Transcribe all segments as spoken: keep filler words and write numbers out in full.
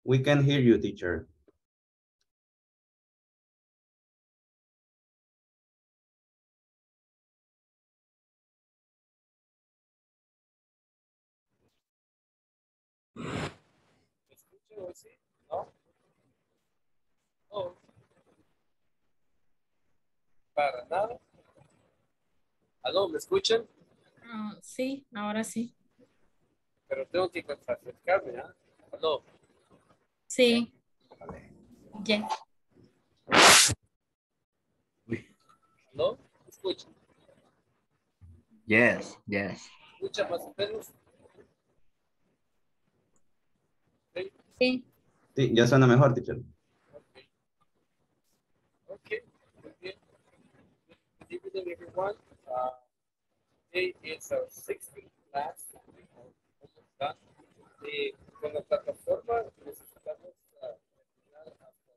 We can hear you, teacher. ¿Me escuchan hoy sí? ¿No? No, para nada. ¿Aló? ¿Me escuchan? Ah, sí, ahora sí. Pero tengo que acercarme, ¿ah? ¿Aló? Sí, ya. ¿Aló? ¿Me escuchan? Yes, yes. ¿Me escuchan más o menos? Sí. Sí. Sí, ya suena mejor, teacher. Ok. Ok. Muy bien. Good evening, everyone. Uh, today is our sixteenth class. Almost done. Eh, con la plataforma necesitamos uh, terminar hasta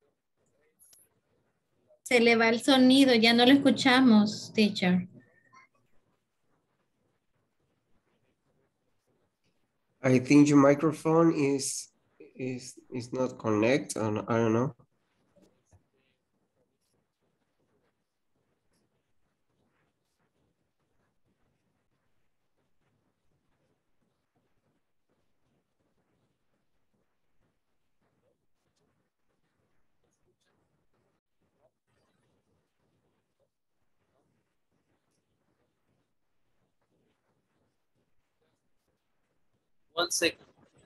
Se le va el sonido, ya no lo escuchamos, teacher. I think your microphone is is is not connect. And I don't know. one second.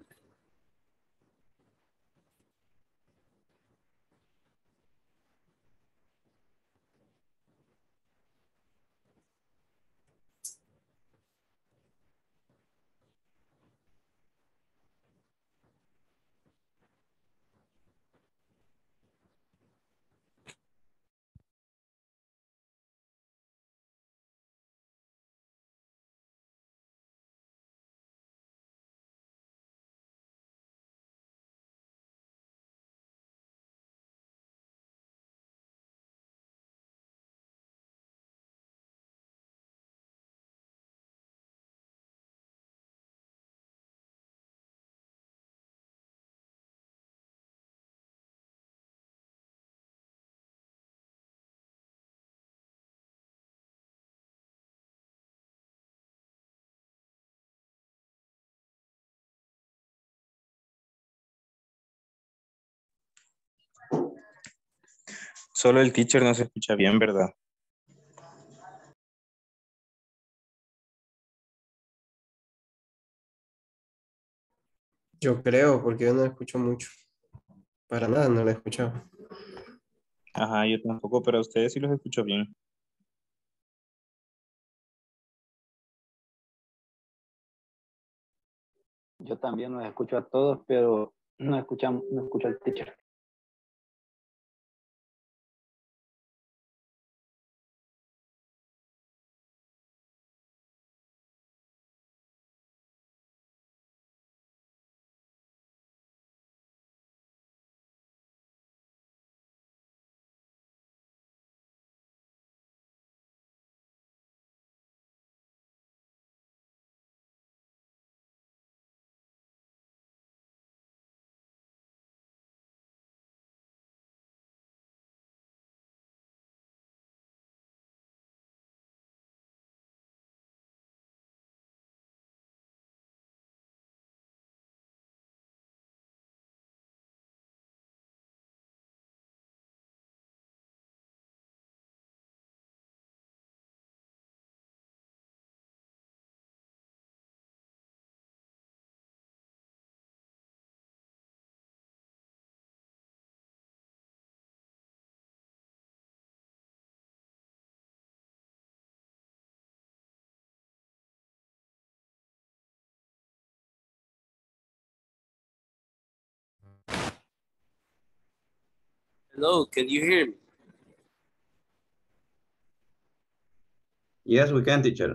Solo el teacher no se escucha bien, ¿verdad? Yo creo, porque yo no escucho mucho. Para nada no lo he escuchado. Ajá, yo tampoco, pero a ustedes sí los escucho bien. Yo también los escucho a todos, pero no escuchamos, no escucho al teacher. Hello, can you hear me? Yes, we can, teacher.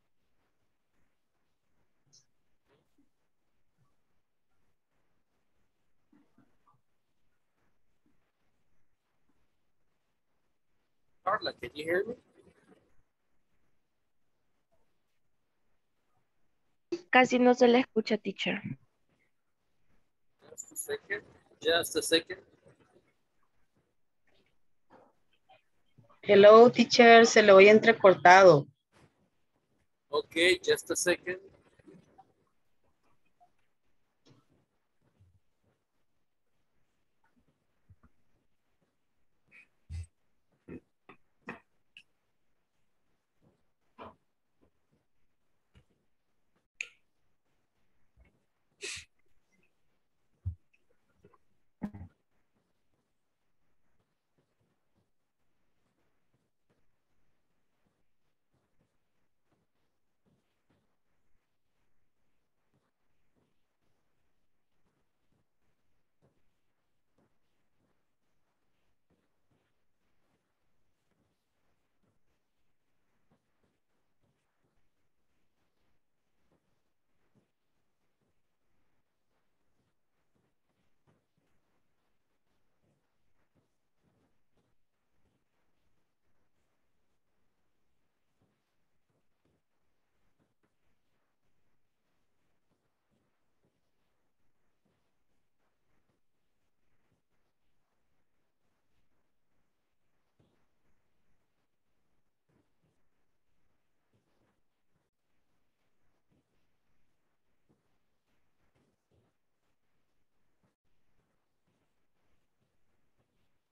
Carla, can you hear me? Casi no se le escucha, teacher. Just a second. Just a second. Hello, teacher, se lo oye entrecortado. Okay, just a second.